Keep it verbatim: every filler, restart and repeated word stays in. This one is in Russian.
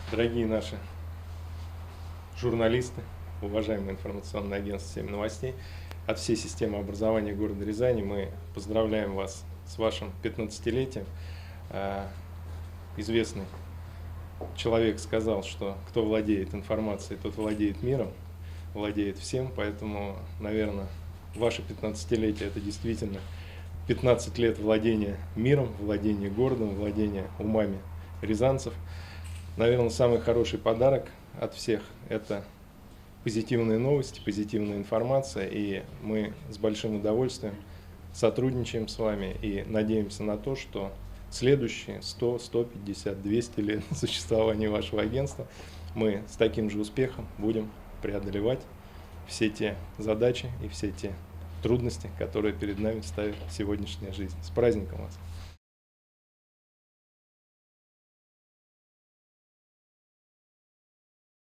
Дорогие наши журналисты, уважаемое информационное агентство «Семь новостей», от всей системы образования города Рязани мы поздравляем вас с вашим пятнадцатилетием. Известный человек сказал, что кто владеет информацией, тот владеет миром, владеет всем, поэтому, наверное, ваше пятнадцатилетие – это действительно пятнадцать лет владения миром, владения городом, владения умами рязанцев. Наверное, самый хороший подарок от всех – это позитивные новости, позитивная информация, и мы с большим удовольствием сотрудничаем с вами и надеемся на то, что следующие сто, сто пятьдесят, двести лет существования вашего агентства мы с таким же успехом будем преодолевать все те задачи и все те трудности, которые перед нами ставит сегодняшняя жизнь. С праздником вас!